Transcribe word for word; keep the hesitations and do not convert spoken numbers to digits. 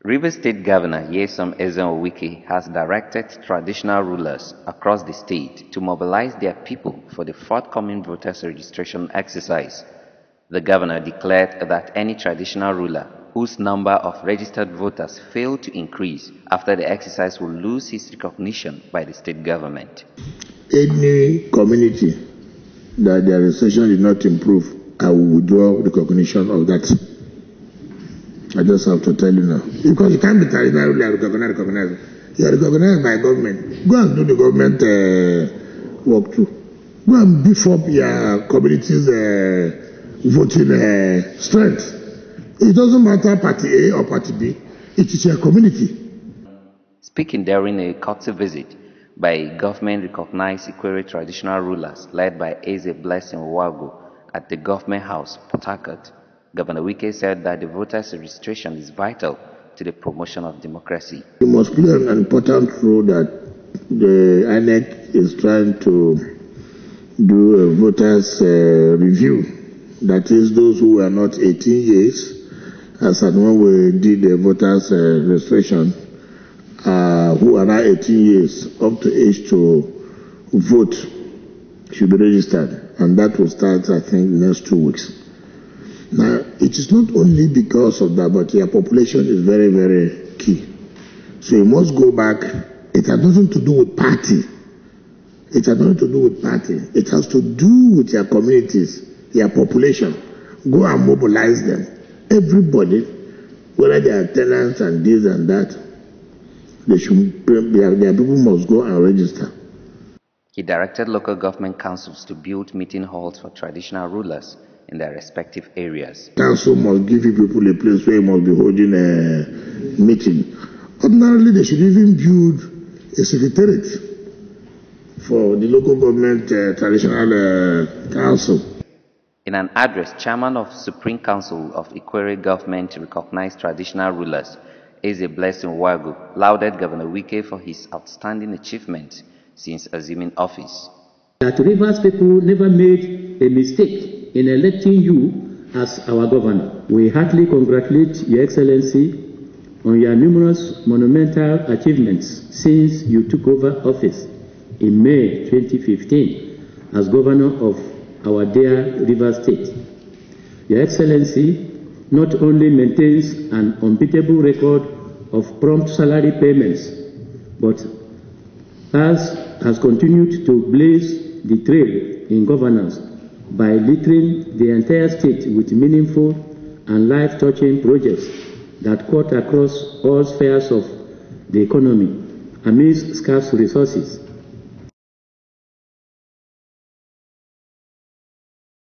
Rivers State Governor Nyesom Ezenwo-Wike has directed traditional rulers across the state to mobilize their people for the forthcoming voters registration exercise. The governor declared that any traditional ruler whose number of registered voters fail to increase after the exercise will lose his recognition by the state government. Any community that their registration did not improve, I will withdraw recognition of that. I just have to tell you now. Because you can't be traditional ruler recognized, recognized. You are recognized by government. Go and do the government uh, work too. Go and beef up your community's uh, voting uh, strength. It doesn't matter party A or party B. It is your community. Speaking during a courtesy visit by government-recognized Ikwere traditional rulers led by Eze Blessing Wago at the Government House, Port Harcourt, Governor Wike said that the voters' registration is vital to the promotion of democracy. You must play an important role that the I N E C is trying to do a voters' uh, review. That is, those who are not eighteen years, as at when we did the voters' uh, registration, uh, who are now eighteen years, up to age to vote, should be registered. And that will start, I think, next two weeks. Now, it is not only because of that, but your population is very, very key. So you must go back. It has nothing to do with party. It has nothing to do with party. It has to do with your communities, your population. Go and mobilize them. Everybody, whether they are tenants and this and that, they should, their, their people must go and register. He directed local government councils to build meeting halls for traditional rulers in their respective areas. Council must give you people a place where you must be holding a meeting. Ordinarily, they should even build a secretariat for the local government uh, traditional uh, council. In an address, Chairman of Supreme Council of Ikwere Government to recognize traditional rulers, Eze Blessing Wago, lauded Governor Wike for his outstanding achievements since assuming office. That Rivers people never made a mistake in electing you as our governor. We heartily congratulate Your Excellency on your numerous monumental achievements since you took over office in May twenty fifteen as governor of our dear Rivers State. Your Excellency not only maintains an unbeatable record of prompt salary payments, but has, has continued to blaze the trail in governance by littering the entire state with meaningful and life-touching projects that cut across all spheres of the economy amidst scarce resources.